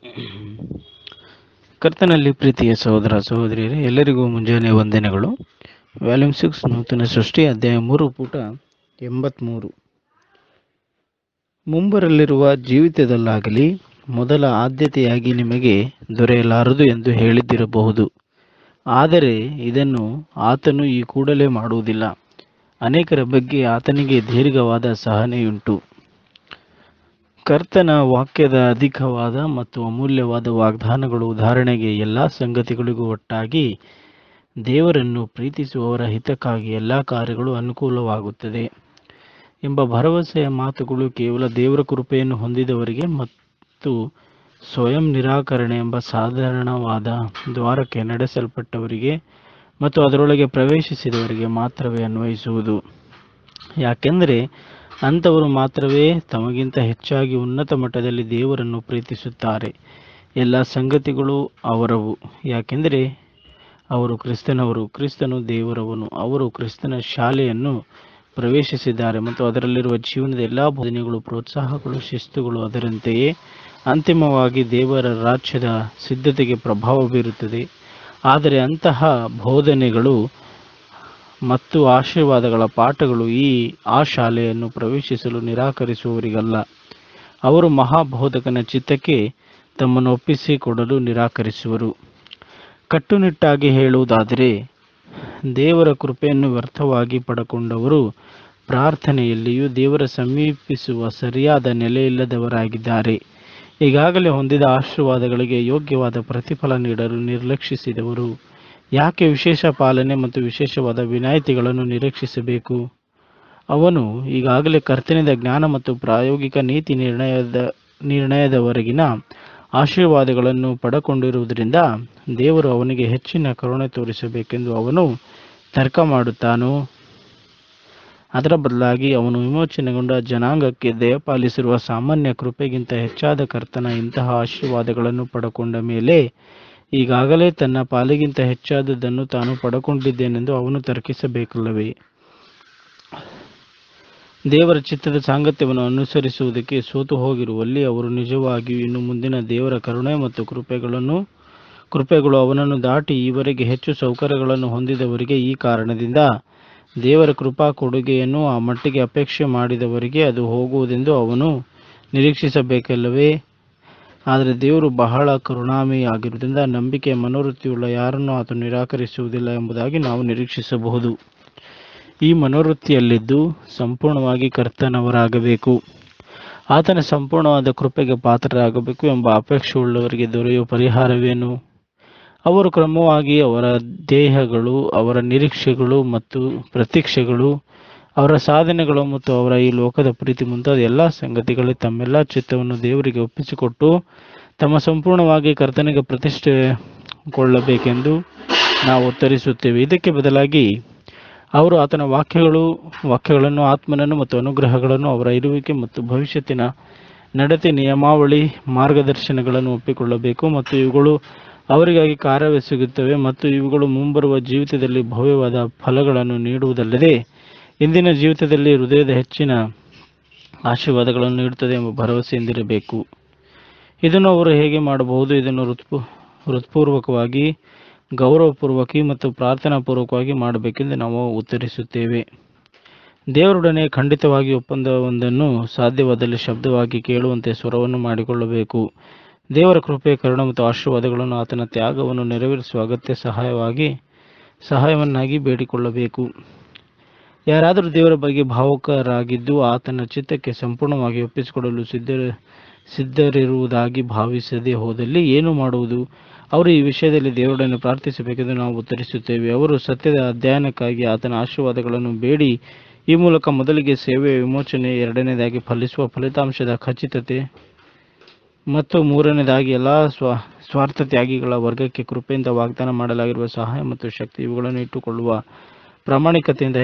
ಕರ್ತನಲ್ಲಿ ಪ್ರೀತಿಯ ಸಹೋದರ ಸಹೋದರಿಯರೇ, ಎಲ್ಲರಿಗೂ ಮುಂಜಾನೆ ವಂದನೆಗಳು. ವ್ಯಾಲ್ಯೂಮ್ 6 ನೂತನ ಸೃಷ್ಟಿ ಅಧ್ಯಾಯ 3 ಪುಟ 83. ಮುಂಬರಲಿರುವ ಜೀವಿತದಲ್ಲಾಗಲಿ ಮೊದಲ ಆದ್ಯತೆಯಾಗಿ ನಿಮಗೆ ದೊರೆಯಲಾರದು ಎಂದು ಹೇಳಿದ್ದಿರಬಹುದು. ಆದರೆ ಇದನ್ನು ಆತನು ಈ ಕೂಡಲೇ ಮಾಡುವುದಿಲ್ಲ. ಅನೇಕರ ಬಗ್ಗೆ ಆತನಿಗೆ ದೀರ್ಘವಾದ ಸಹನೆಯುಂಟು. ಕರ್ತನ ವಾಕ್ಯದ ಅಧಿಕವಾದ ಮತ್ತು ಅಮೂಲ್ಯವಾದ ವಾಗ್ದಾನಗಳು, ಉದಾಹರಣೆಗೆ ಎಲ್ಲ ಸಂಗತಿಗಳಿಗೂ ಒಟ್ಟಾಗಿ ದೇವರನ್ನು ಪ್ರೀತಿಸುವವರ ಹಿತಕ್ಕಾಗಿ ಎಲ್ಲ ಕಾರ್ಯಗಳು ಅನುಕೂಲವಾಗುತ್ತದೆ ಎಂಬ ಭರವಸೆಯ ಮಾತುಗಳು ಕೇವಲ ದೇವರ ಕೃಪೆಯನ್ನು ಹೊಂದಿದವರಿಗೆ ಮತ್ತು ಸ್ವಯಂ ನಿರಾಕರಣೆ ಎಂಬ ಸಾಧಾರಣವಾದ ದ್ವಾರಕ್ಕೆ ನಡೆಸಲ್ಪಟ್ಟವರಿಗೆ ಮತ್ತು ಅದರೊಳಗೆ ಪ್ರವೇಶಿಸಿದವರಿಗೆ ಮಾತ್ರವೇ ಅನ್ವಯಿಸುವುದು. ಯಾಕೆಂದರೆ ಅಂಥವರು ಮಾತ್ರವೇ ತಮಗಿಂತ ಹೆಚ್ಚಾಗಿ ಉನ್ನತ ಮಟ್ಟದಲ್ಲಿ ದೇವರನ್ನು ಪ್ರೀತಿಸುತ್ತಾರೆ. ಎಲ್ಲ ಸಂಗತಿಗಳು ಅವರವು, ಯಾಕೆಂದರೆ ಅವರು ಕ್ರಿಸ್ತನವರು, ಕ್ರಿಸ್ತನು ದೇವರವನು. ಅವರು ಕ್ರಿಸ್ತನ ಶಾಲೆಯನ್ನು ಪ್ರವೇಶಿಸಿದ್ದಾರೆ ಮತ್ತು ಅದರಲ್ಲಿರುವ ಜೀವನದ ಎಲ್ಲ ಬೋಧನೆಗಳು, ಪ್ರೋತ್ಸಾಹಗಳು, ಶಿಸ್ತುಗಳು ಅದರಂತೆಯೇ ಅಂತಿಮವಾಗಿ ದೇವರ ರಾಜ್ಯದ ಸಿದ್ಧತೆಗೆ ಪ್ರಭಾವ ಬೀರುತ್ತದೆ. ಆದರೆ ಅಂತಹ ಬೋಧನೆಗಳು ಮತ್ತು ಆಶೀರ್ವಾದಗಳ ಪಾಠಗಳು ಆ ಶಾಲೆಯನ್ನು ಪ್ರವೇಶಿಸಲು ನಿರಾಕರಿಸುವವರಿಗಲ್ಲ. ಅವರು ಮಹಾಬೋಧಕನ ಚಿತ್ತಕ್ಕೆ ತಮ್ಮನ್ನು ಒಪ್ಪಿಸಿಕೊಡಲು ನಿರಾಕರಿಸುವರು. ಕಟ್ಟುನಿಟ್ಟಾಗಿ ಹೇಳುವುದಾದರೆ, ದೇವರ ಕೃಪೆಯನ್ನು ವ್ಯರ್ಥವಾಗಿ ಪಡಕೊಂಡವರು ಪ್ರಾರ್ಥನೆಯಲ್ಲಿಯೂ ದೇವರ ಸಮೀಪಿಸುವ ಸರಿಯಾದ ನೆಲೆಯಿಲ್ಲದವರಾಗಿದ್ದಾರೆ. ಈಗಾಗಲೇ ಹೊಂದಿದ ಆಶೀರ್ವಾದಗಳಿಗೆ ಯೋಗ್ಯವಾದ ಪ್ರತಿಫಲ ನೀಡಲು ನಿರ್ಲಕ್ಷಿಸಿದವರು. ಯಾಕೆ ವಿಶೇಷ ಪಾಲನೆ ಮತ್ತು ವಿಶೇಷವಾದ ವಿನಾಯಿತಿಗಳನ್ನು ನಿರೀಕ್ಷಿಸಬೇಕು? ಅವನು ಈಗಾಗಲೇ ಕರ್ತನಿಂದ ಜ್ಞಾನ ಮತ್ತು ಪ್ರಾಯೋಗಿಕ ನೀತಿ ನಿರ್ಣಯದವರೆಗಿನ ಆಶೀರ್ವಾದಗಳನ್ನು ಪಡಕೊಂಡಿರುವುದರಿಂದ ದೇವರು ಅವನಿಗೆ ಹೆಚ್ಚಿನ ಕರುಣೆ ತೋರಿಸಬೇಕೆಂದು ಅವನು ತರ್ಕ ಮಾಡುತ್ತಾನೋ? ಅದರ ಬದಲಾಗಿ ಅವನು ವಿಮೋಚನೆಗೊಂಡ ಜನಾಂಗಕ್ಕೆ ದಯಪಾಲಿಸಿರುವ ಸಾಮಾನ್ಯ ಕೃಪೆಗಿಂತ ಹೆಚ್ಚಾದ ಕರ್ತನ ಇಂತಹ ಆಶೀರ್ವಾದಗಳನ್ನು ಪಡಕೊಂಡ ಮೇಲೆ ಈಗಾಗಲೇ ತನ್ನ ಪಾಲಿಗಿಂತ ಹೆಚ್ಚಾದದ್ದನ್ನು ತಾನು ಪಡಕೊಂಡಿದ್ದೇನೆಂದು ಅವನು ತರ್ಕಿಸಬೇಕಲ್ಲವೇ? ದೇವರ ಚಿತ್ತದ ಸಾಂಗತ್ಯವನ್ನು ಅನುಸರಿಸುವುದಕ್ಕೆ ಸೋತು ಹೋಗಿರುವಲ್ಲಿ ಅವರು ನಿಜವಾಗಿಯೂ ಇನ್ನು ಮುಂದಿನ ದೇವರ ಕರುಣೆ ಮತ್ತು ಕೃಪೆಗಳು ಅವನನ್ನು ದಾಟಿ ಈವರೆಗೆ ಹೆಚ್ಚು ಸೌಕರ್ಯಗಳನ್ನು ಹೊಂದಿದವರಿಗೆ, ಈ ಕಾರಣದಿಂದ ದೇವರ ಕೃಪಾ ಕೊಡುಗೆಯನ್ನು ಆ ಮಟ್ಟಿಗೆ ಅಪೇಕ್ಷೆ ಮಾಡಿದವರಿಗೆ ಅದು ಹೋಗುವುದೆಂದು ಅವನು ನಿರೀಕ್ಷಿಸಬೇಕಲ್ಲವೇ? ಆದರೆ ದೇವರು ಬಹಳ ಕರುಣಾಮಯಿಯಾಗಿರುವುದರಿಂದ ನಂಬಿಕೆಯ ಮನೋವೃತ್ತಿಯುಳ್ಳ ಯಾರನ್ನೂ ಆತನು ನಿರಾಕರಿಸುವುದಿಲ್ಲ ಎಂಬುದಾಗಿ ನಾವು ನಿರೀಕ್ಷಿಸಬಹುದು. ಈ ಮನೋವೃತ್ತಿಯಲ್ಲಿದ್ದು ಸಂಪೂರ್ಣವಾಗಿ ಕರ್ತನವರಾಗಬೇಕು, ಆತನ ಸಂಪೂರ್ಣವಾದ ಕೃಪೆಗೆ ಪಾತ್ರರಾಗಬೇಕು ಎಂಬ ಅಪೇಕ್ಷೆಯುಳ್ಳವರಿಗೆ ದೊರೆಯುವ ಪರಿಹಾರವೇನು? ಅವರು ಕ್ರಮವಾಗಿ ಅವರ ದೇಹಗಳು, ಅವರ ನಿರೀಕ್ಷೆಗಳು ಮತ್ತು ಪ್ರತೀಕ್ಷೆಗಳು, ಅವರ ಸಾಧನೆಗಳು ಮತ್ತು ಅವರ ಈ ಲೋಕದ ಪ್ರೀತಿ ಮುಂತಾದ ಎಲ್ಲ ಸಂಗತಿಗಳಲ್ಲಿ ತಮ್ಮೆಲ್ಲ ಚಿತ್ತವನ್ನು ದೇವರಿಗೆ ಒಪ್ಪಿಸಿಕೊಟ್ಟು ತಮ್ಮ ಸಂಪೂರ್ಣವಾಗಿ ಕರ್ತನಿಗೆ ಪ್ರತಿಷ್ಠೆಗೊಳ್ಳಬೇಕೆಂದು ನಾವು ಉತ್ತರಿಸುತ್ತೇವೆ. ಇದಕ್ಕೆ ಬದಲಾಗಿ ಅವರು ಆತನ ವಾಕ್ಯಗಳನ್ನು, ಆತ್ಮನನ್ನು ಮತ್ತು ಅನುಗ್ರಹಗಳನ್ನು, ಅವರ ಇರುವಿಕೆ ಮತ್ತು ಭವಿಷ್ಯತ್ತಿನ ನಡತೆ, ನಿಯಮಾವಳಿ, ಮಾರ್ಗದರ್ಶನಗಳನ್ನು ಒಪ್ಪಿಕೊಳ್ಳಬೇಕು ಮತ್ತು ಇವುಗಳು ಅವರಿಗಾಗಿ ಕಾರ್ಯವೆಸಗುತ್ತವೆ ಮತ್ತು ಇವುಗಳು ಮುಂಬರುವ ಜೀವಿತದಲ್ಲಿ ಭವ್ಯವಾದ ಫಲಗಳನ್ನು ನೀಡುವುದಲ್ಲದೆ ಇಂದಿನ ಜೀವಿತದಲ್ಲಿ ಹೃದಯದ ಹೆಚ್ಚಿನ ಆಶೀರ್ವಾದಗಳನ್ನು ನೀಡುತ್ತದೆ ಎಂಬ ಭರವಸೆಯಿಂದಿರಬೇಕು. ಇದನ್ನು ಅವರು ಹೇಗೆ ಮಾಡಬಹುದು? ಇದನ್ನು ಹೃತ್ಪೂರ್ವಕವಾಗಿ, ಗೌರವಪೂರ್ವಕವಾಗಿ ಮತ್ತು ಪ್ರಾರ್ಥನಾಪೂರ್ವಕವಾಗಿ ಮಾಡಬೇಕೆಂದು ನಾವು ಉತ್ತರಿಸುತ್ತೇವೆ. ದೇವರೊಡನೆ ಖಂಡಿತವಾಗಿ ಒಪ್ಪಂದವೊಂದನ್ನು ಸಾಧ್ಯವಾದಲ್ಲಿ ಶಬ್ದವಾಗಿ ಕೇಳುವಂತೆ ಸ್ವರವನ್ನು ಮಾಡಿಕೊಳ್ಳಬೇಕು. ದೇವರ ಕೃಪೆ, ಕರುಣೆ ಮತ್ತು ಆಶೀರ್ವಾದಗಳನ್ನು ಆತನ ತ್ಯಾಗವನ್ನು ನೆರವೇರಿಸುವ ಅಗತ್ಯ ಸಹಾಯವನ್ನಾಗಿ ಬೇಡಿಕೊಳ್ಳಬೇಕು. ಯಾರಾದರೂ ದೇವರ ಬಗ್ಗೆ ಭಾವುಕರಾಗಿದ್ದು ಆತನ ಚಿತ್ತಕ್ಕೆ ಸಂಪೂರ್ಣವಾಗಿ ಒಪ್ಪಿಸಿಕೊಡಲು ಸಿದ್ಧರಿರುವುದಾಗಿ ಭಾವಿಸದೆ ಹೋದಲ್ಲಿ ಏನು ಮಾಡುವುದು? ಅವರು ಈ ವಿಷಯದಲ್ಲಿ ದೇವರೊಡನೆ ಪ್ರಾರ್ಥಿಸಬೇಕೆಂದು ನಾವು ಉತ್ತರಿಸುತ್ತೇವೆ. ಅವರು ಸತ್ಯದ ಅಧ್ಯಯನಕ್ಕಾಗಿ ಆತನ ಆಶೀರ್ವಾದಗಳನ್ನು ಬೇಡಿ, ಈ ಮೂಲಕ ಮೊದಲಿಗೆ ಸೇವೆಯ ವಿಮೋಚನೆ, ಎರಡನೇದಾಗಿ ಫಲಿಸುವ ಫಲಿತಾಂಶದ ಖಚಿತತೆ ಮತ್ತು ಮೂರನೇದಾಗಿ ಎಲ್ಲ ಸ್ವಾರ್ಥತ್ಯಾಗಿಗಳ ವರ್ಗಕ್ಕೆ ಕೃಪೆಯಿಂದ ವಾಗ್ದಾನ ಮಾಡಲಾಗಿರುವ ಸಹಾಯ ಮತ್ತು ಶಕ್ತಿ, ಇವುಗಳನ್ನು ಇಟ್ಟುಕೊಳ್ಳುವ ಪ್ರಾಮಾಣಿಕತೆಯಿಂದ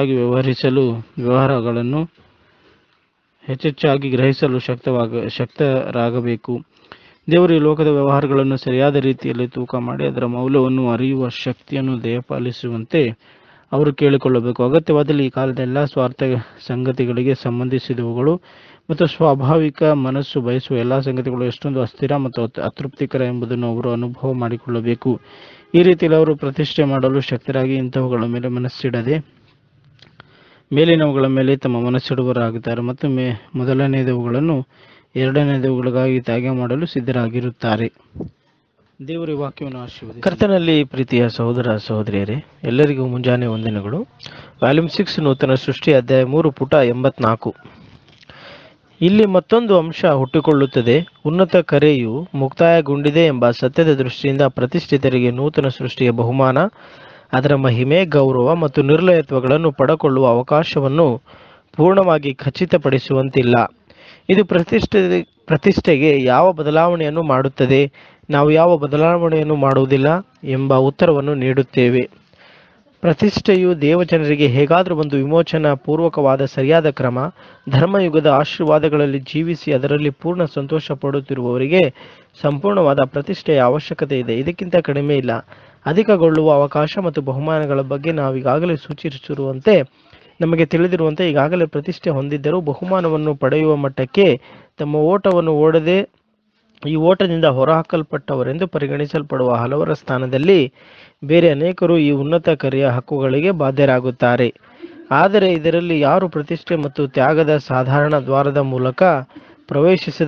ವ್ಯವಹಾರಗಳನ್ನು ಹೆಚ್ಚೆಚ್ಚಾಗಿ ಗ್ರಹಿಸಲು ಶಕ್ತರಾಗಬೇಕು. ದೇವರು ಈ ಲೋಕದ ವ್ಯವಹಾರಗಳನ್ನು ಸರಿಯಾದ ರೀತಿಯಲ್ಲಿ ತೂಕ ಮಾಡಿ ಅದರ ಮೌಲ್ಯವನ್ನು ಅರಿಯುವ ಶಕ್ತಿಯನ್ನು ದಯಪಾಲಿಸುವಂತೆ ಅವರು ಕೇಳಿಕೊಳ್ಳಬೇಕು. ಅಗತ್ಯವಾದಲ್ಲಿ ಈ ಕಾಲದ ಎಲ್ಲ ಸ್ವಾರ್ಥ ಸಂಗತಿಗಳಿಗೆ ಸಂಬಂಧಿಸಿದವುಗಳು ಮತ್ತು ಸ್ವಾಭಾವಿಕ ಮನಸ್ಸು ಬಯಸುವ ಎಲ್ಲ ಸಂಗತಿಗಳು ಎಷ್ಟೊಂದು ಅಸ್ಥಿರ ಮತ್ತು ಅತೃಪ್ತಿಕರ ಎಂಬುದನ್ನು ಅವರು ಅನುಭವ ಮಾಡಿಕೊಳ್ಳಬೇಕು. ಈ ರೀತಿಯಲ್ಲಿ ಅವರು ಪ್ರತಿಷ್ಠೆ ಮಾಡಲು ಶಕ್ತರಾಗಿ ಇಂಥವುಗಳ ಮೇಲೆ ಮನಸ್ಸಿಡದೆ ಮೇಲಿನವುಗಳ ಮೇಲೆ ತಮ್ಮ ಮನಸ್ಸಿಡುವರಾಗುತ್ತಾರೆ ಮತ್ತು ಮೊದಲನೆಯದವುಗಳನ್ನು ಎರಡನೆಯದವುಗಳಿಗಾಗಿ ತ್ಯಾಗ ಮಾಡಲು ಸಿದ್ಧರಾಗಿರುತ್ತಾರೆ. ದೇವರ ವಾಕ್ಯವನ್ನು ಆಶೀರ್ವದಿಸಲಿ. ಕರ್ತನಲ್ಲಿ ಪ್ರೀತಿಯ ಸಹೋದರ ಸಹೋದರಿಯರೇ, ಎಲ್ಲರಿಗೂ ಮುಂಜಾನೆ ವಂದನೆಗಳು. ವಾಲ್ಯೂಮ್ 6 ನೂತನ ಸೃಷ್ಟಿ ಅಧ್ಯಾಯ 3 ಪುಟ 84. ಇಲ್ಲಿ ಮತ್ತೊಂದು ಅಂಶ ಹುಟ್ಟಿಕೊಳ್ಳುತ್ತದೆ. ಉನ್ನತ ಕರೆಯು ಮುಕ್ತಾಯಗೊಂಡಿದೆ ಎಂಬ ಸತ್ಯದ ದೃಷ್ಟಿಯಿಂದ ಪ್ರತಿಷ್ಠಿತರಿಗೆ ನೂತನ ಸೃಷ್ಟಿಯ ಬಹುಮಾನ, ಅದರ ಮಹಿಮೆ, ಗೌರವ ಮತ್ತು ನಿರ್ಲಯತ್ವಗಳನ್ನು ಪಡೆದುಕೊಳ್ಳುವ ಅವಕಾಶವನ್ನು ಪೂರ್ಣವಾಗಿ ಖಚಿತಪಡಿಸುವಂತಿಲ್ಲ. ಇದು ಪ್ರತಿಷ್ಠೆಗೆ ಯಾವ ಬದಲಾವಣೆಯನ್ನು ಮಾಡುತ್ತದೆ, ನಾವು ಯಾವ ಬದಲಾವಣೆಯನ್ನು ಮಾಡುವುದಿಲ್ಲ ಎಂಬ ಉತ್ತರವನ್ನು ನೀಡುತ್ತೇವೆ. ಪ್ರತಿಷ್ಠೆಯು ದೇವಜನರಿಗೆ ಹೇಗಾದರೂ ಒಂದು ವಿಮೋಚನಾ ಪೂರ್ವಕವಾದ ಸರಿಯಾದ ಕ್ರಮ. ಧರ್ಮಯುಗದ ಆಶೀರ್ವಾದಗಳಲ್ಲಿ ಜೀವಿಸಿ ಅದರಲ್ಲಿ ಪೂರ್ಣ ಸಂತೋಷ ಪಡುತ್ತಿರುವವರಿಗೆ ಸಂಪೂರ್ಣವಾದ ಪ್ರತಿಷ್ಠೆಯ ಅವಶ್ಯಕತೆ ಇದೆ. ಇದಕ್ಕಿಂತ ಕಡಿಮೆ ಇಲ್ಲ. ಅಧಿಕಗೊಳ್ಳುವ ಅವಕಾಶ ಮತ್ತು ಬಹುಮಾನಗಳ ಬಗ್ಗೆ ನಾವೀಗಾಗಲೇ ಸೂಚಿಸಿರುವಂತೆ, ನಮಗೆ ತಿಳಿದಿರುವಂತೆ ಈಗಾಗಲೇ ಪ್ರತಿಷ್ಠೆ ಹೊಂದಿದ್ದರೂ ಬಹುಮಾನವನ್ನು ಪಡೆಯುವ ಮಟ್ಟಕ್ಕೆ ತಮ್ಮ ಓಟವನ್ನು ಓಡದೆ ಈ ಓಟದಿಂದ ಹೊರಹಾಕಲ್ಪಟ್ಟವರೆಂದು ಪರಿಗಣಿಸಲ್ಪಡುವ ಹಲವರ ಸ್ಥಾನದಲ್ಲಿ ಬೇರೆ ಅನೇಕರು ಈ ಉನ್ನತ ಕರೆಯ ಹಕ್ಕುಗಳಿಗೆ ಬಾಧ್ಯರಾಗುತ್ತಾರೆ. ಆದರೆ ಇದರಲ್ಲಿ ಯಾರು ಪ್ರತಿಷ್ಠೆ ಮತ್ತು ತ್ಯಾಗದ ಸಾಧಾರಣ ದ್ವಾರದ ಮೂಲಕ ಪ್ರವೇಶಿಸಿದ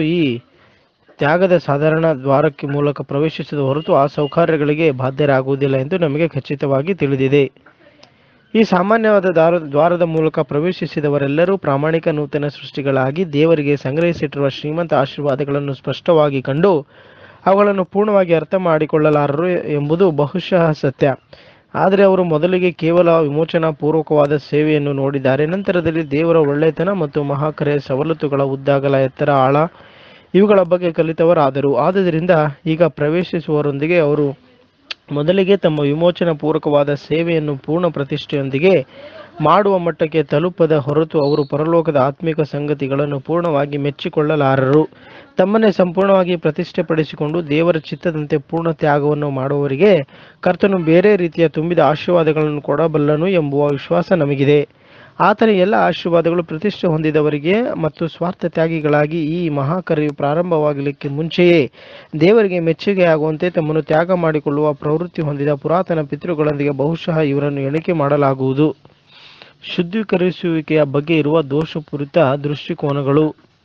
ಹೊರತು ಆ ಸೌಕರ್ಯಗಳಿಗೆ ಬಾಧ್ಯರಾಗುವುದಿಲ್ಲ ಎಂದು ನಮಗೆ ಖಚಿತವಾಗಿ ತಿಳಿದಿದೆ. ಈ ಸಾಮಾನ್ಯವಾದ ದ್ವಾರದ ಮೂಲಕ ಪ್ರವೇಶಿಸಿದವರೆಲ್ಲರೂ ಪ್ರಾಮಾಣಿಕ ನೂತನ ಸೃಷ್ಟಿಗಳಾಗಿ ದೇವರಿಗೆ ಸಂಗ್ರಹಿಸಿಟ್ಟಿರುವ ಶ್ರೀಮಂತ ಆಶೀರ್ವಾದಗಳನ್ನು ಸ್ಪಷ್ಟವಾಗಿ ಕಂಡು ಅವುಗಳನ್ನು ಪೂರ್ಣವಾಗಿ ಅರ್ಥ ಮಾಡಿಕೊಳ್ಳಲಾರರು ಎಂಬುದು ಬಹುಶಃ ಸತ್ಯ. ಆದರೆ ಅವರು ಮೊದಲಿಗೆ ಕೇವಲ ವಿಮೋಚನಾ ಪೂರ್ವಕವಾದ ಸೇವೆಯನ್ನು ನೋಡಿದ್ದಾರೆ. ನಂತರದಲ್ಲಿ ದೇವರ ಒಳ್ಳೆಯತನ ಮತ್ತು ಮಹಾಕರೆಯ ಸವಲತ್ತುಗಳ ಉದ್ದ, ಅಗಲ, ಎತ್ತರ, ಆಳ ಇವುಗಳ ಬಗ್ಗೆ ಕಲಿತವರಾದರು. ಆದುದರಿಂದ ಈಗ ಪ್ರವೇಶಿಸುವವರೊಂದಿಗೆ ಅವರು ಮೊದಲಿಗೆ ತಮ್ಮ ವಿಮೋಚನಾ ಪೂರ್ವಕವಾದ ಸೇವೆಯನ್ನು ಪೂರ್ಣ ಪ್ರತಿಷ್ಠೆಯೊಂದಿಗೆ ಮಾಡುವ ಮಟ್ಟಕ್ಕೆ ತಲುಪದ ಹೊರತು ಅವರು ಪರಲೋಕದ ಆತ್ಮಿಕ ಸಂಗತಿಗಳನ್ನು ಪೂರ್ಣವಾಗಿ ಮೆಚ್ಚಿಕೊಳ್ಳಲಾರರು. ತಮ್ಮನ್ನೇ ಸಂಪೂರ್ಣವಾಗಿ ಪ್ರತಿಷ್ಠೆಪಡಿಸಿಕೊಂಡು ದೇವರ ಚಿತ್ತದಂತೆ ಪೂರ್ಣ ತ್ಯಾಗವನ್ನು ಮಾಡುವವರಿಗೆ ಕರ್ತನು ಬೇರೆ ರೀತಿಯ ತುಂಬಿದ ಆಶೀರ್ವಾದಗಳನ್ನು ಕೊಡಬಲ್ಲನು ಎಂಬುವ ವಿಶ್ವಾಸ ನಮಗಿದೆ. ಆತನ ಎಲ್ಲ ಆಶೀರ್ವಾದಗಳು ಪ್ರತಿಷ್ಠೆ ಹೊಂದಿದವರಿಗೆ ಮತ್ತು ಸ್ವಾರ್ಥ ತ್ಯಾಗಿಗಳಾಗಿ ಈ ಮಹಾಕರೆಯು ಪ್ರಾರಂಭವಾಗಲಿಕ್ಕೆ ಮುಂಚೆಯೇ ದೇವರಿಗೆ ಮೆಚ್ಚುಗೆಯಾಗುವಂತೆ ತಮ್ಮನ್ನು ತ್ಯಾಗ ಮಾಡಿಕೊಳ್ಳುವ ಪ್ರವೃತ್ತಿ ಹೊಂದಿದ ಪುರಾತನ ಪಿತೃಗಳೊಂದಿಗೆ ಬಹುಶಃ ಇವರನ್ನು ಎಣಿಕೆ ಮಾಡಲಾಗುವುದು. ಶುದ್ಧೀಕರಿಸುವಿಕೆಯ ಬಗ್ಗೆ ಇರುವ ದೋಷಪೂರಿತ ದೃಷ್ಟಿಕೋನಗಳು.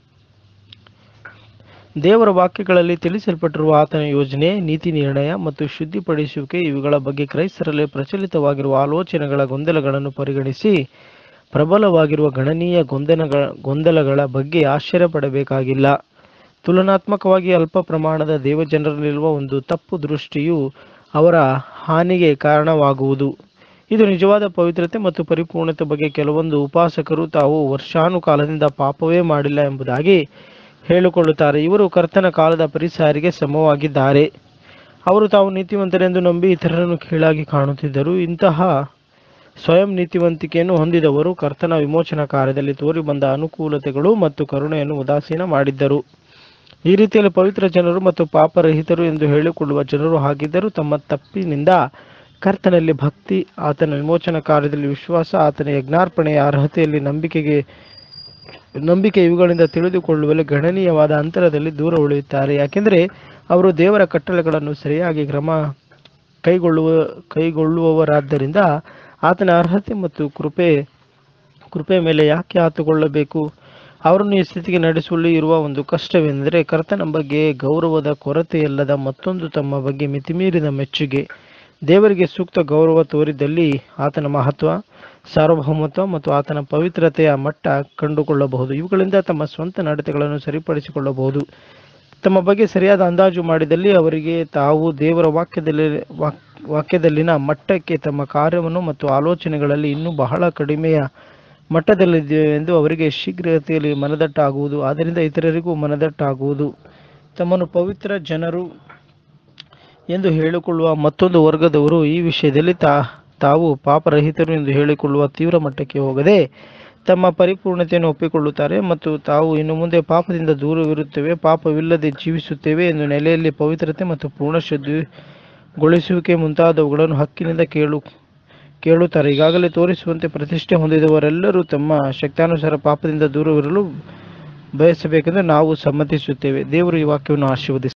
ದೇವರ ವಾಕ್ಯಗಳಲ್ಲಿ ತಿಳಿಸಲ್ಪಟ್ಟಿರುವ ಆತನ ಯೋಜನೆ, ನೀತಿ ನಿರ್ಣಯ ಮತ್ತು ಶುದ್ಧಿಪಡಿಸುವಿಕೆ ಇವುಗಳ ಬಗ್ಗೆ ಕ್ರೈಸ್ತರಲ್ಲಿ ಪ್ರಚಲಿತವಾಗಿರುವ ಆಲೋಚನೆಗಳ ಗೊಂದಲಗಳನ್ನು ಪರಿಗಣಿಸಿ ಪ್ರಬಲವಾಗಿರುವ ಗಣನೀಯ ಗೊಂದಲಗಳ ಬಗ್ಗೆ ಆಶ್ಚರ್ಯಪಡಬೇಕಾಗಿಲ್ಲ. ತುಲನಾತ್ಮಕವಾಗಿ ಅಲ್ಪ ಪ್ರಮಾಣದ ದೇವಜನರಲ್ಲಿರುವ ಒಂದು ತಪ್ಪು ದೃಷ್ಟಿಯು ಅವರ ಹಾನಿಗೆ ಕಾರಣವಾಗುವುದು. ಇದು ನಿಜವಾದ ಪವಿತ್ರತೆ ಮತ್ತು ಪರಿಪೂರ್ಣತೆ ಬಗ್ಗೆ ಕೆಲವೊಂದು ಉಪಾಸಕರು ತಾವು ವರ್ಷಾನುಕಾಲದಿಂದ ಪಾಪವೇ ಮಾಡಿಲ್ಲ ಎಂಬುದಾಗಿ ಹೇಳಿಕೊಳ್ಳುತ್ತಾರೆ. ಇವರು ಕರ್ತನ ಕಾಲದ ಫರಿಸಾಯರಿಗೆ ಸಮವಾಗಿದ್ದಾರೆ. ಅವರು ತಾವು ನೀತಿವಂತರೆಂದು ನಂಬಿ ಇತರರನ್ನು ಕೀಳಾಗಿ ಕಾಣುತ್ತಿದ್ದರು. ಇಂತಹ ಸ್ವಯಂ ನೀತಿವಂತಿಕೆಯನ್ನು ಹೊಂದಿದವರು ಕರ್ತನ ವಿಮೋಚನಾ ಕಾರ್ಯದಲ್ಲಿ ತೋರಿಬಂದ ಅನುಕೂಲತೆಗಳು ಮತ್ತು ಕರುಣೆಯನ್ನು ಉದಾಸೀನ ಮಾಡಿದ್ದರು. ಈ ರೀತಿಯಲ್ಲಿ ಪವಿತ್ರ ಜನರು ಮತ್ತು ಪಾಪರಹಿತರು ಎಂದು ಹೇಳಿಕೊಳ್ಳುವ ಜನರು ಹಾಗಿದ್ದರೂ ತಮ್ಮ ತಪ್ಪಿನಿಂದ ಕರ್ತನಲ್ಲಿ ಭಕ್ತಿ, ಆತನ ವಿಮೋಚನಾ ಕಾರ್ಯದಲ್ಲಿ ವಿಶ್ವಾಸ, ಆತನ ಯಜ್ಞಾರ್ಪಣೆಯ ಅರ್ಹತೆಯಲ್ಲಿ ನಂಬಿಕೆ ಇವುಗಳಿಂದ ತಿಳಿದುಕೊಳ್ಳುವಲ್ಲಿ ಗಣನೀಯವಾದ ಅಂತರದಲ್ಲಿ ದೂರ ಉಳಿಯುತ್ತಾರೆ. ಯಾಕೆಂದರೆ ಅವರು ದೇವರ ಕಟ್ಟಳೆಗಳನ್ನು ಸರಿಯಾಗಿ ಕೈಗೊಳ್ಳುವವರಾದ್ದರಿಂದ ಆತನ ಅರ್ಹತೆ ಮತ್ತು ಕೃಪೆ ಮೇಲೆ ಯಾಕೆ ಆತುಕೊಳ್ಳಬೇಕು? ಅವರನ್ನು ಈ ಸ್ಥಿತಿಗೆ ನಡೆಸುವಲ್ಲಿ ಇರುವ ಒಂದು ಕಷ್ಟವೆಂದರೆ ಕರ್ತನ ಬಗ್ಗೆ ಗೌರವದ ಕೊರತೆಯಿಲ್ಲದ ಮತ್ತೊಂದು ತಮ್ಮ ಬಗ್ಗೆ ಮಿತಿಮೀರಿದ ಮೆಚ್ಚುಗೆ. ದೇವರಿಗೆ ಸೂಕ್ತ ಗೌರವ ತೋರಿದಲ್ಲಿ ಆತನ ಮಹತ್ವ, ಸಾರ್ವಭೌಮತ್ವ ಮತ್ತು ಆತನ ಪವಿತ್ರತೆಯ ಮಟ್ಟ ಕಂಡುಕೊಳ್ಳಬಹುದು. ಇವುಗಳಿಂದ ತಮ್ಮ ಸ್ವಂತ ನಡತೆಗಳನ್ನು ಸರಿಪಡಿಸಿಕೊಳ್ಳಬಹುದು. ತಮ್ಮ ಬಗ್ಗೆ ಸರಿಯಾದ ಅಂದಾಜು ಮಾಡಿದಲ್ಲಿ ಅವರಿಗೆ ತಾವು ದೇವರ ವಾಕ್ಯದಲ್ಲಿನ ಮಟ್ಟಕ್ಕೆ ತಮ್ಮ ಕಾರ್ಯವನ್ನು ಮತ್ತು ಆಲೋಚನೆಗಳಲ್ಲಿ ಇನ್ನೂ ಬಹಳ ಕಡಿಮೆಯ ಮಟ್ಟದಲ್ಲಿದ್ದೇವೆ ಎಂದು ಅವರಿಗೆ ಶೀಘ್ರಗತಿಯಲ್ಲಿ ಮನದಟ್ಟಾಗುವುದು. ಆದ್ದರಿಂದ ಇತರರಿಗೂ ಮನದಟ್ಟಾಗುವುದು. ತಮ್ಮನ್ನು ಪವಿತ್ರ ಜನರು ಎಂದು ಹೇಳಿಕೊಳ್ಳುವ ಮತ್ತೊಂದು ವರ್ಗದವರು ಈ ವಿಷಯದಲ್ಲಿ ತಾವು ಪಾಪರಹಿತರು ಎಂದು ಹೇಳಿಕೊಳ್ಳುವ ತೀವ್ರ ಮಟ್ಟಕ್ಕೆ ಹೋಗದೆ ತಮ್ಮ ಪರಿಪೂರ್ಣತೆಯನ್ನು ಒಪ್ಪಿಕೊಳ್ಳುತ್ತಾರೆ ಮತ್ತು ತಾವು ಇನ್ನು ಮುಂದೆ ಪಾಪದಿಂದ ದೂರವಿರುತ್ತೇವೆ, ಪಾಪವಿಲ್ಲದೆ ಜೀವಿಸುತ್ತೇವೆ ಎಂದು ನೆಲೆಯಲ್ಲಿ ಪವಿತ್ರತೆ ಮತ್ತು ಪೂರ್ಣ ಶುದ್ಧಿಗೊಳಿಸುವಿಕೆ ಮುಂತಾದವುಗಳನ್ನು ಹಕ್ಕಿನಿಂದ ಕೇಳುತ್ತಾರೆ. ಈಗಾಗಲೇ ತೋರಿಸುವಂತೆ ಪ್ರತಿಷ್ಠೆ ಹೊಂದಿದವರೆಲ್ಲರೂ ತಮ್ಮ ಶಕ್ತಾನುಸಾರ ಪಾಪದಿಂದ ದೂರವಿರಲು ಬಯಸಬೇಕೆಂದು ನಾವು ಸಮ್ಮತಿಸುತ್ತೇವೆ. ದೇವರು ಈ ವಾಕ್ಯವನ್ನು ಆಶೀರ್ವದಿಸಿ